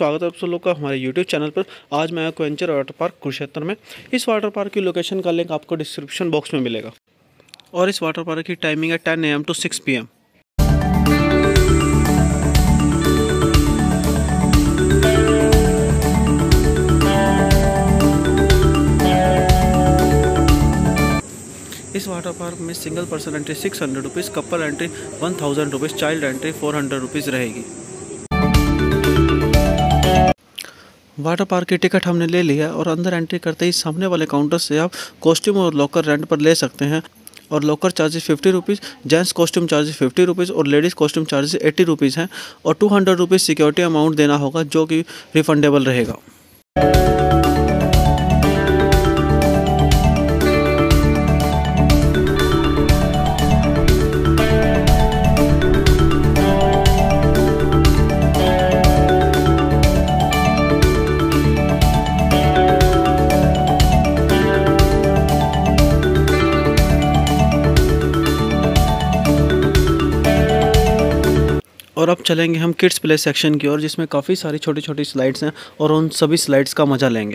स्वागत है आप सब लोग का हमारे YouTube चैनल पर। आज मैं एडवेंचर वाटर पार्क कुरुक्षेत्र में। इस वाटर पार्क की लोकेशन का लिंक आपको डिस्क्रिप्शन बॉक्स में मिलेगा। और इस वाटर पार्क की टाइमिंग है 10 AM to 6 PM। इस वाटर पार्क में single person entry 600 rupees, couple entry 1000 rupees, child entry 400 rupees रहेगी। वाटर पार्क की टिकट हमने ले लिया और अंदर एंट्री करते ही सामने वाले काउंटर से आप कॉस्ट्यूम और लॉकर रेंट पर ले सकते हैं। और locker charges 50 rupees, gents costume charges 50 rupees और लेडीज़ कॉस्ट्यूम चार्जेस 80 रुपीज़ हैं। और 200 रुपीज़ सिक्योरिटी अमाउंट देना होगा जो कि रिफंडेबल रहेगा। और अब चलेंगे हम किड्स प्ले सेक्शन की ओर, जिसमें काफ़ी सारी छोटी छोटी स्लाइड्स हैं और उन सभी स्लाइड्स का मज़ा लेंगे।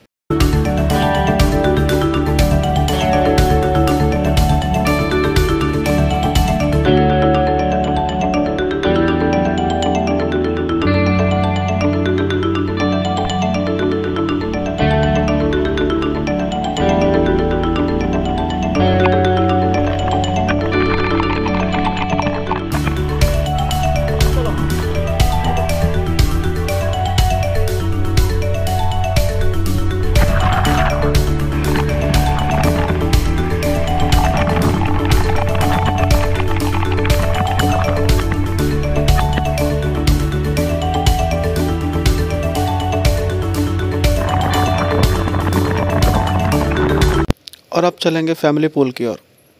और अब चलेंगे फैमिली पूल की ओर।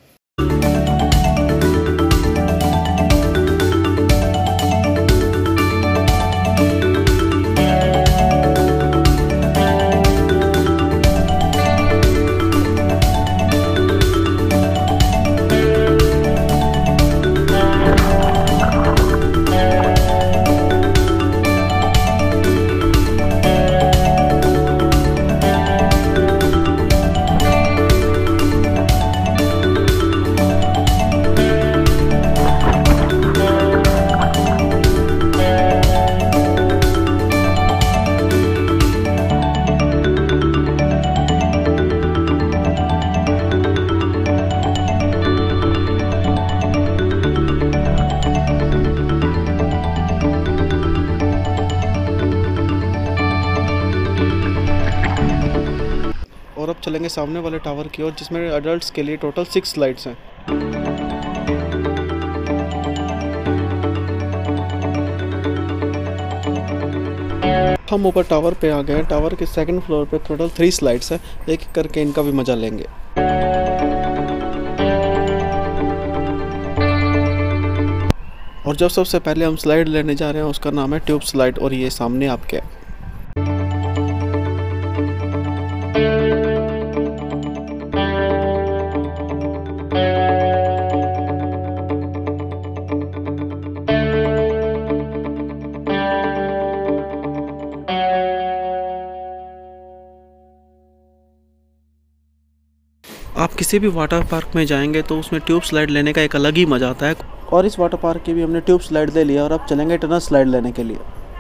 और अब चलेंगे सामने वाले टावर की ओर, जिसमें एडल्ट्स के लिए टोटल 6 स्लाइड्स हैं। हम ऊपर टावर पे आ गए हैं। टावर के सेकंड फ्लोर पे टोटल 3 स्लाइड्स हैं। एक एक करके इनका भी मजा लेंगे। और जब सबसे पहले हम स्लाइड लेने जा रहे हैं उसका नाम है ट्यूब स्लाइड, और ये सामने आपके आप किसी भी वाटर पार्क में जाएंगे तो उसमें ट्यूब स्लाइड लेने का एक अलग ही मज़ा आता है। और इस वाटर पार्क की भी हमने ट्यूब स्लाइड ले लिया और अब चलेंगे टनल स्लाइड लेने के लिए।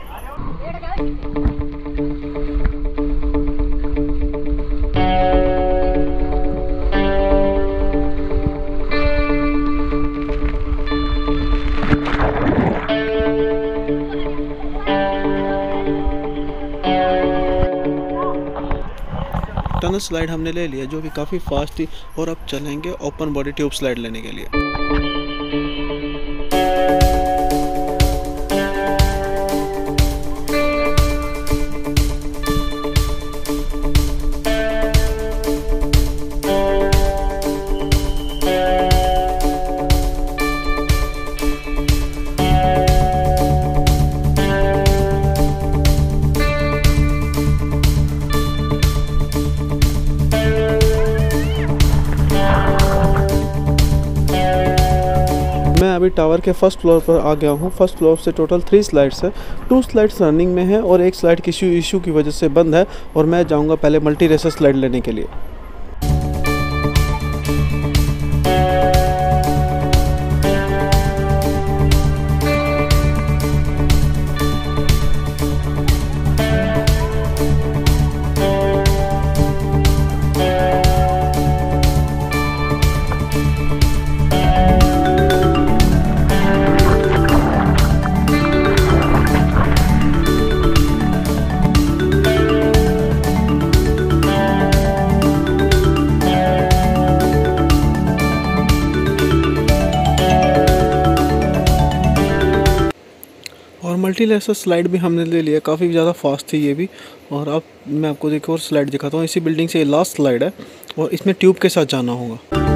टनल स्लाइड हमने ले लिया जो कि काफ़ी फास्ट थी। और अब चलेंगे ओपन बॉडी ट्यूब स्लाइड लेने के लिए। मैं अभी टावर के फर्स्ट फ्लोर पर आ गया हूँ। फर्स्ट फ्लोर से टोटल 3 स्लाइड्स है, 2 स्लाइड्स रनिंग में है और एक स्लाइड किसी इशू की वजह से बंद है और मैं जाऊँगा पहले मल्टी रेसर स्लाइड लेने के लिए। और मल्टी लेसर स्लाइड भी हमने ले लिया, काफ़ी ज़्यादा फास्ट थी ये भी। और अब मैं आपको एक और स्लाइड दिखाता हूँ। इसी बिल्डिंग से ये लास्ट स्लाइड है और इसमें ट्यूब के साथ जाना होगा।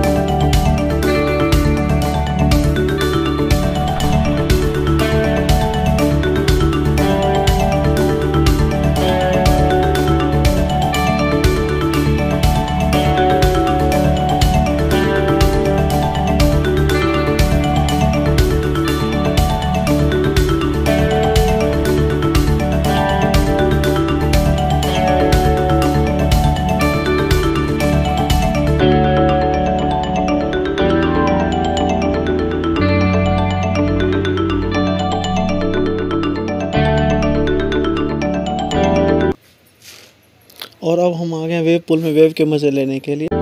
और अब हम आ गए वेव पूल में वेव के मज़े लेने के लिए।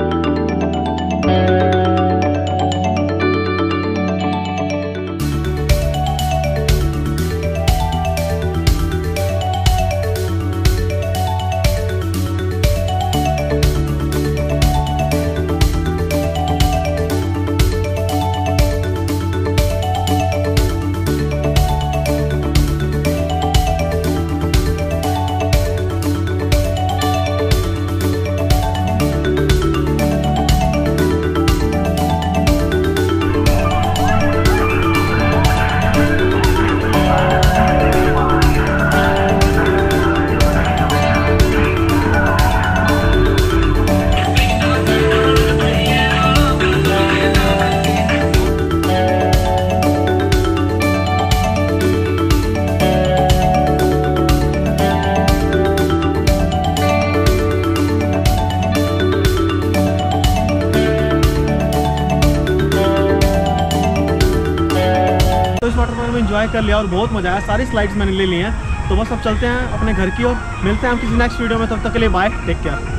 तो इस वाटर पार्क में एंजॉय कर लिया और बहुत मज़ा आया। सारी स्लाइड्स मैंने ले ली हैं। तो बस अब चलते हैं अपने घर की ओर। मिलते हैं हम किसी नेक्स्ट वीडियो में, तब तक के लिए बाय, टेक केयर।